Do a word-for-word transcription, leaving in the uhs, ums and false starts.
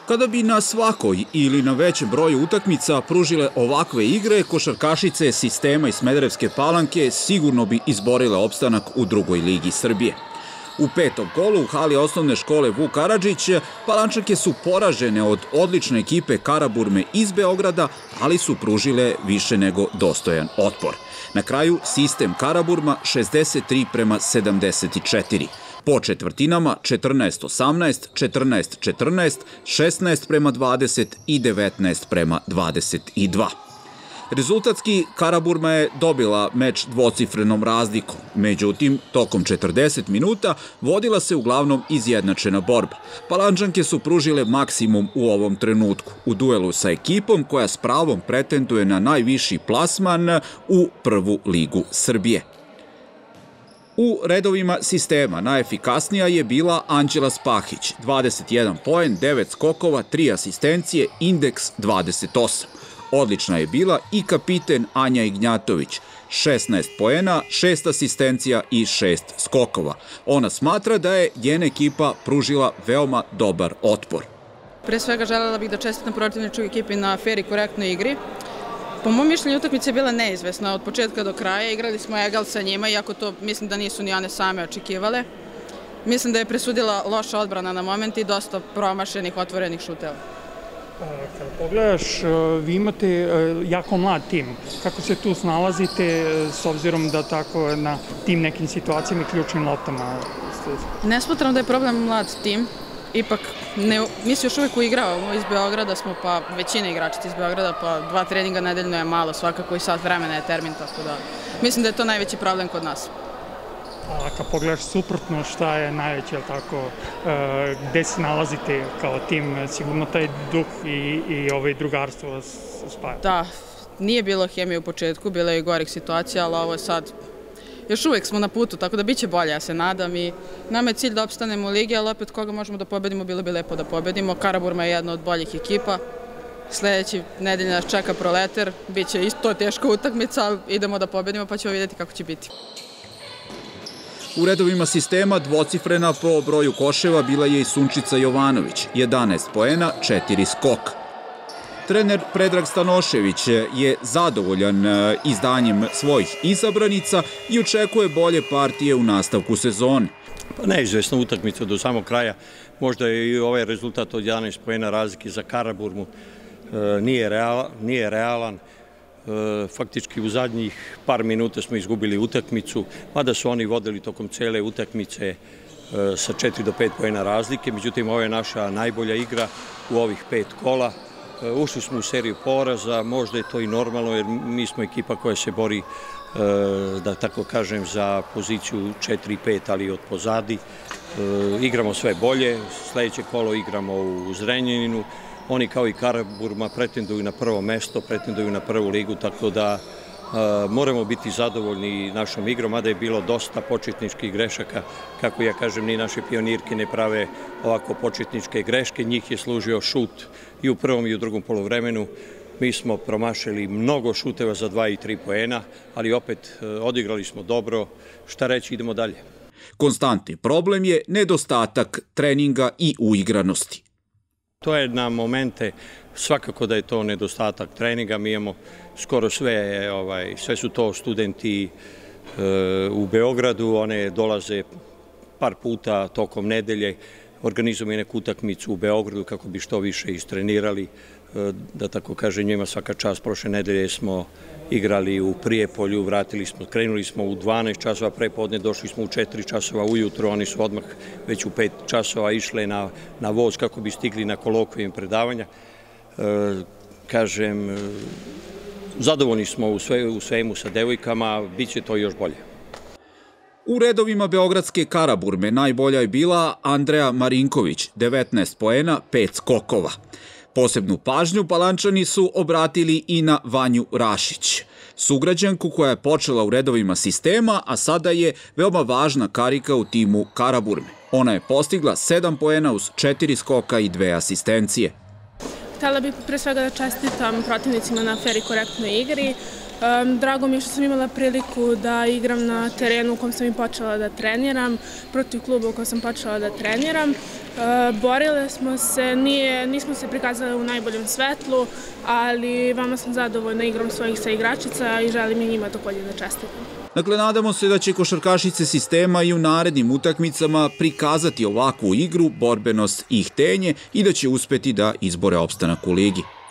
Kada bi na svakoj ili na većem broju utakmica pružile ovakve igre, košarkašice sistema iz Smederevske Palanke sigurno bi izborile opstanak u drugoj ligi Srbije. U petom kolu u hali osnovne škole Vuk Karadžić, Palančanke su poražene od odlične ekipe Karaburme iz Beograda, ali su pružile više nego dostojan otpor. Na kraju sistem Karaburma šezdeset tri prema sedamdeset četiri. Po četvrtinama četrnaest osamnaest, četrnaest četrnaest, šesnaest prema dvadeset i devetnaest prema dvadeset dva. Rezultatski Karaburma je dobila meč dvocifrenom razlikom, međutim, tokom četrdeset minuta vodila se uglavnom izjednačena borba. Palančanke su pružile maksimum u ovom trenutku, u duelu sa ekipom koja s pravom pretenduje na najviši plasman u prvu ligu Srbije. U redovima sistema najefikasnija je bila Anđela Spahić, dvadeset jedan poen, devet skokova, tri asistencije, indeks dvadeset osam. Odlična je bila i kapiten Anja Ignjatović, šesnaest poena, šest asistencija i šest skokova. Ona smatra da je njena ekipa pružila veoma dobar otpor. Pre svega želela bih da čestitam protivničkoj ekipi na fer i korektnoj igri. Po mom mišljenju utakmica je bila neizvesna od početka do kraja. Igrali smo egal sa njima, iako to mislim da nisu ni one same očekivale. Mislim da je presudila loša odbrana na moment i dosta promašenih otvorenih šuteva. Kada pogledaš, vi imate jako mlad tim. Kako se tu snalazite s obzirom da tako na tim nekim situacijama i ključnim loptama? Ne smatram da je problem mlad tim. Ipak, mi se još uvijek uigravamo, iz Beograda smo, pa većina igračica iz Beograda, pa dva treninga nedeljno je malo, svakako i sat vremena je termin, tako da mislim da je to najveći problem kod nas. A kad pogledaš suprotno, šta je najveće, tako, gde se nalazite kao tim, sigurno taj duh i ovaj drugarstvo vas spaja? Da, nije bilo hemije u početku, bila je i gorih situacija, ali ovo je sad, još uvijek smo na putu, tako da bit će bolje, ja se nadam, i nama je cilj da opstanemo u ligi, ali opet koga možemo da pobedimo, bilo bi lepo da pobedimo. Karaburma je jedna od boljih ekipa, sledeći nedelj nas čeka Proleter, bit će isto teška utakmica, ali idemo da pobedimo pa ćemo vidjeti kako će biti. U redovima sistema dvocifrena po broju koševa bila je i Sunčica Jovanović, jedanaest poena, četiri skoka. Trener Predrag Stanošević je zadovoljan izdanjem svojih izabranica i očekuje bolje partije u nastavku sezone. Neizvesna utakmica do samog kraja. Možda je i ovaj rezultat od jedanaest poena razlike za Karaburmu nije realan. Faktički u zadnjih par minuta smo izgubili utakmicu, mada su oni vodili tokom cele utakmice sa četiri do pet poena razlike. Međutim, ovo je naša najbolja igra u ovih pet kola. Ušli smo u seriju poraza, možda je to i normalno jer mi smo ekipa koja se bori, da tako kažem, za poziciju četiri pet, ali od pozadi. Igramo sve bolje, sledeće kolo igramo u Zrenjaninu. Oni kao i Karaburma pretenduju na prvo mesto, pretenduju na prvu ligu, tako da moramo biti zadovoljni našom igrom, mada je bilo dosta početničkih grešaka. Kako ja kažem, ni naše pionirke ne prave ovako početničke greške, njih je služio šut i u prvom i u drugom polovremenu. Mi smo promašili mnogo šuteva za dva i tri poena, ali opet odigrali smo dobro. Šta reći, idemo dalje. Konstantni problem je nedostatak treninga i uigranosti. To je na momente, svakako da je to nedostatak treninga, mi imamo skoro sve, sve su to studenti u Beogradu, one dolaze par puta tokom nedelje, organizujemo i neku utakmicu u Beogradu kako bi što više istrenirali, da tako kažem, njima svaka čast. Prošle nedelje smo igrali u Prijepolju, vratili smo, krenuli smo u dvanaest časova prepodne, došli smo u četiri časova ujutro, oni su odmah već u pet časova išle na, na voz kako bi stigli na kolokvijum predavanja. E, kažem, zadovoljni smo u, sve, u svemu sa devojkama, bit će to još bolje. U redovima beogradske Karaburme najbolja je bila Andreja Marinković, devetnaest poena, pet skokova. Posebnu pažnju Palančani su obratili i na Vanju Rašić, sugrađanku koja je počela u redovima sistema, a sada je veoma važna karika u timu Karaburme. Ona je postigla sedam poena uz četiri skoka i dve asistencije. Htela bih pre svega da čestitam protivnicima na fer i korektnoj igri. Drago mi je što sam imala priliku da igram na terenu u kom sam i počela da treniram, protiv kluba u kojem sam počela da treniram. Borile smo se, nije, nismo se prikazali u najboljem svetlu, ali vama sam zadovoljna igrom svojih saigračica i želim i njima također da čestitam. Dakle, nadamo se da će košarkašice sistema i u narednim utakmicama prikazati ovakvu igru, borbenost i htenje i da će uspeti da izbore opstanak u ligi.